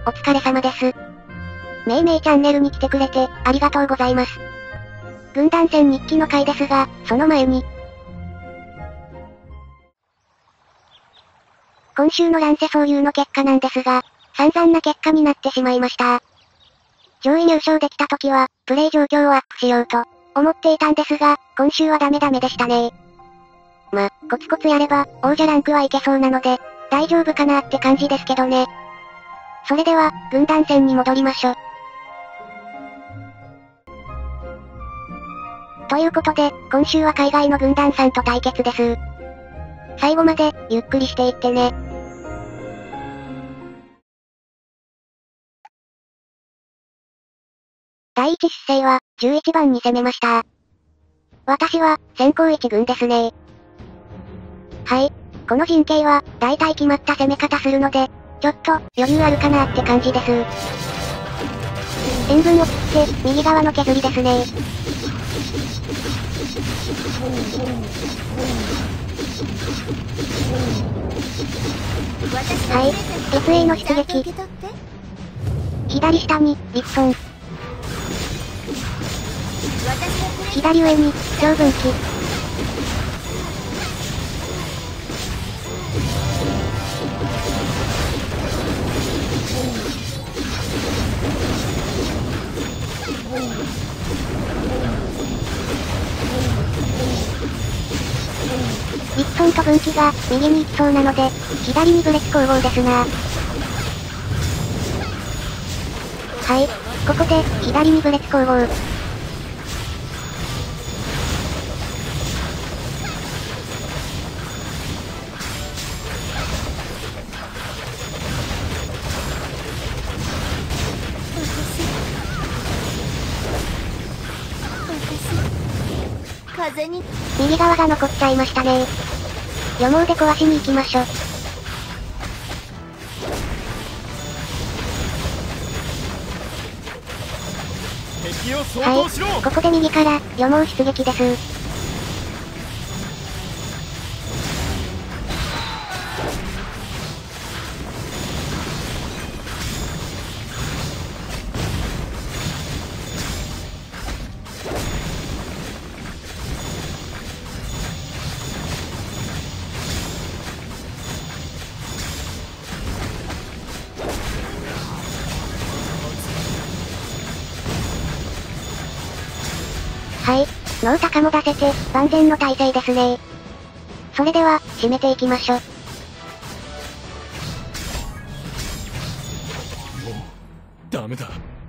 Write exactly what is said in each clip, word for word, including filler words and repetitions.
お疲れ様です。めいめいチャンネルに来てくれて、ありがとうございます。軍団戦日記の回ですが、その前に。今週の乱世総流の結果なんですが、散々な結果になってしまいました。上位入賞できた時は、プレイ状況をアップしようと、思っていたんですが、今週はダメダメでしたね。ま、コツコツやれば、王者ランクはいけそうなので、大丈夫かなって感じですけどね。それでは、軍団戦に戻りましょ。ということで、今週は海外の軍団さんと対決です。最後まで、ゆっくりしていってね。だいいち姿勢は、じゅういちばんに攻めました。私は、先行いち軍ですね。はい。この陣形は、大体決まった攻め方するので、ちょっと、余裕あるかなって感じです。塩分を切って、右側の削りですね。はい。エスエー の出撃。左下に、リプソン。左上に、超分岐。リプソンと分岐が、右に行きそうなので、左にブレキ攻防ですな。はい。ここで、左にブレキ攻防。 風に右側が残っちゃいましたね。予毛で壊しに行きましょ。はい、ここで右から、予毛出撃です。はい。脳高も出せて、万全の体勢ですね。それでは、締めていきましょ。もう、 ダメだ。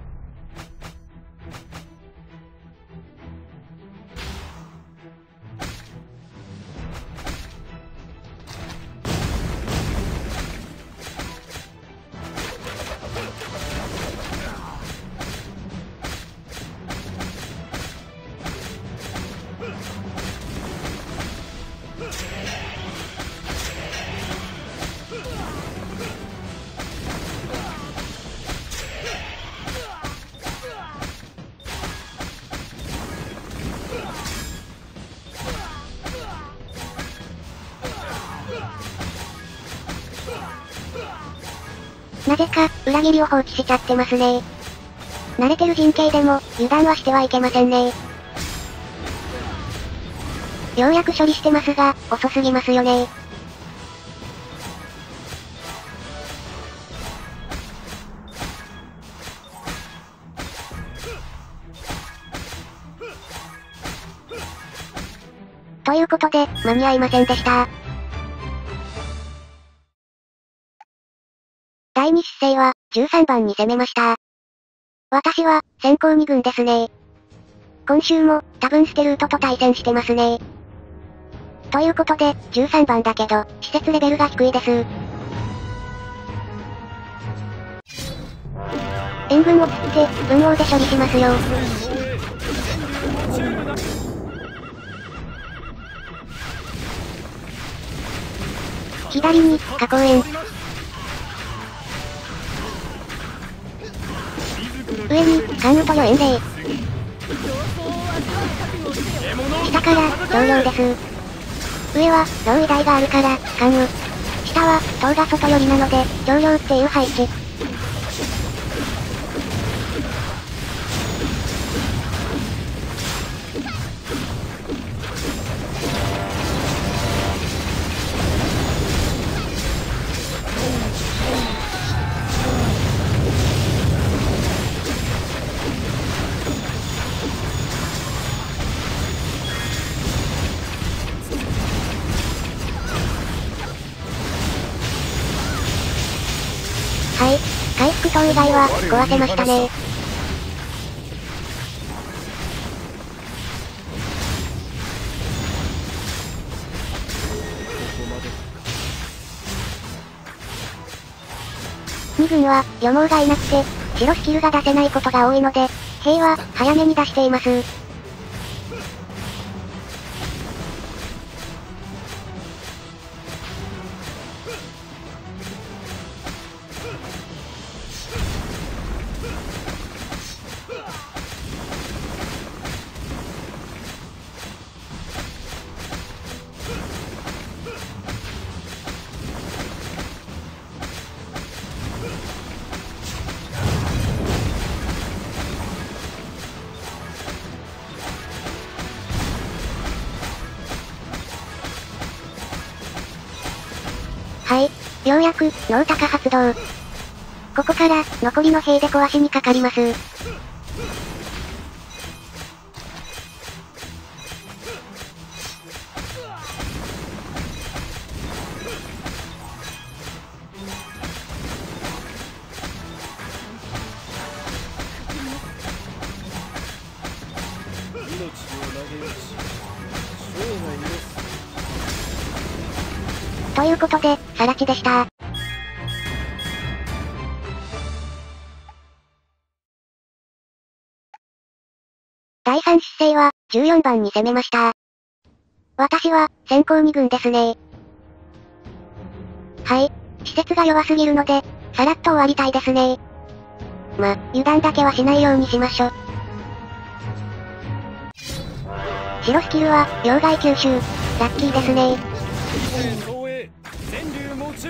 なぜか、裏切りを放置しちゃってますね。慣れてる陣形でも、油断はしてはいけませんね。ようやく処理してますが、遅すぎますよね。ということで、間に合いませんでした。だいに姿勢は、じゅうさんばんに攻めました。私は、先行に軍ですね。今週も、多分ステルートと対戦してますね。ということで、じゅうさんばんだけど、施設レベルが低いです。塩分を切って、分王で処理しますよ。左に、加工円。上に、関羽とよ円霊。下から、増量です。上は、漏位台があるから、関羽。下は、塔が外寄りなので、増量っていう配置。 はい。回復塔以外は、壊せましたね。に軍は、予毛がいなくて、白スキルが出せないことが多いので、兵は、早めに出しています。はい。ようやく、ノウタカ発動。ここから、残りの兵で壊しにかかります。ということで、さらちでした。だいさん出生は、じゅうよんばんに攻めました。私は、先行に軍ですね。はい。施設が弱すぎるので、さらっと終わりたいですね。ま、油断だけはしないようにしましょ。白スキルは、両替吸収。ラッキーですね。 自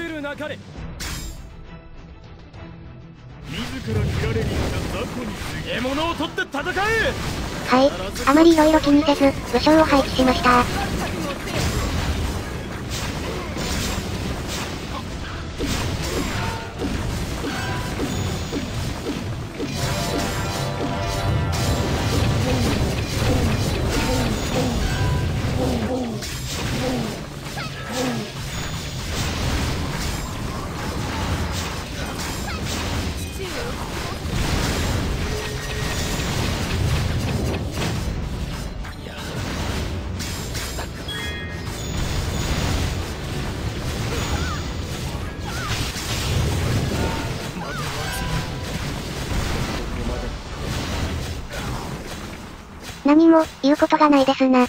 ら切られに来た雑魚に獲物を取って戦え。 はい。あまり色々気にせず、武将を配置しました。何も、言うことがないですな。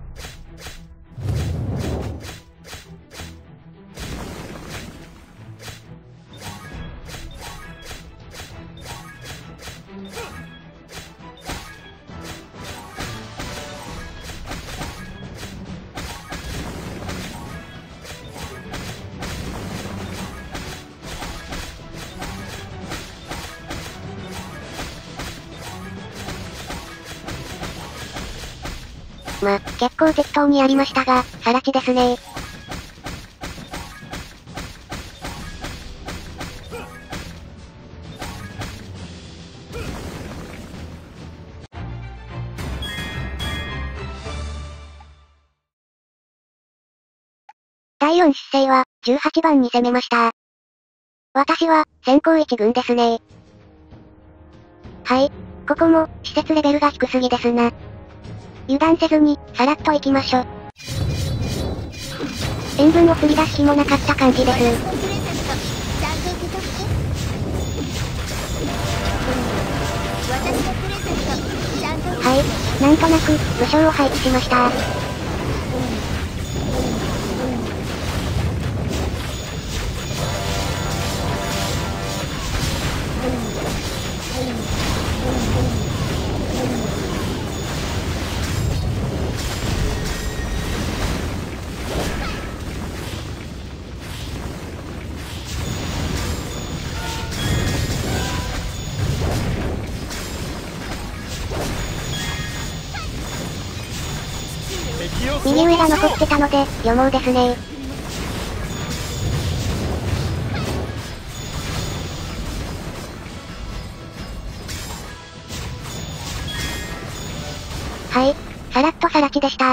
ま、結構適当にやりましたが、さらちですね。だいよん出生は、じゅうはちばんに攻めました。私は、先行いち軍ですね。はい。ここも、施設レベルが低すぎですな。油断せずに、さらっと行きましょ。塩分を振り出す気もなかった感じです。はい。なんとなく、武将を配置しました。右上が残ってたので、予毛ですね。はい。さらっとさらちでした。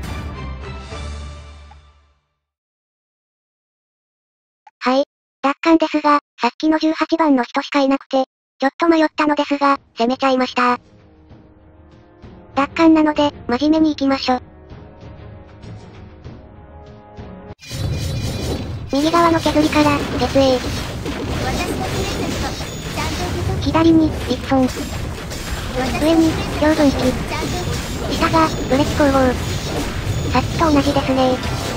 はい。奪還んですが、さっきのじゅうはちばんの人しかいなくて、ちょっと迷ったのですが、攻めちゃいました。奪還なので、真面目に行きましょ。右側の削りから、鉄 A。左に、リプソン。上に、強分岐。下が、ブレキ工房。さっきと同じですね。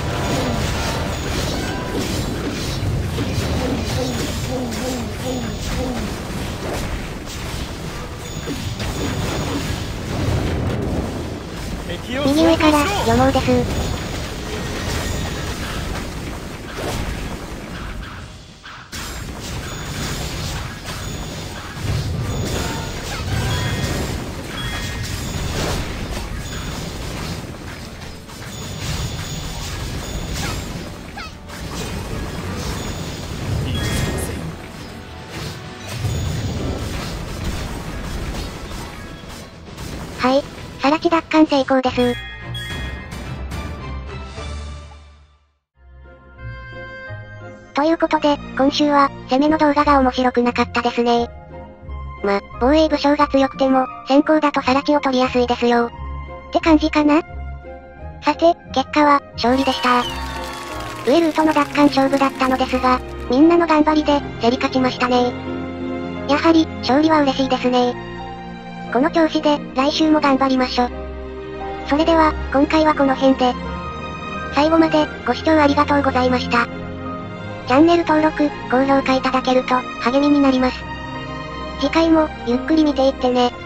右上から、予毛です。はい。さら地奪還成功です。ということで、今週は、攻めの動画が面白くなかったですね。ま、防衛武将が強くても、先行だとさら地を取りやすいですよ。って感じかな？さて、結果は、勝利でした。上ルートの奪還勝負だったのですが、みんなの頑張りで、競り勝ちましたね。やはり、勝利は嬉しいですね。この調子で、来週も頑張りましょ。それでは、今回はこの辺で。最後まで、ご視聴ありがとうございました。チャンネル登録、高評価いただけると、励みになります。次回も、ゆっくり見ていってね。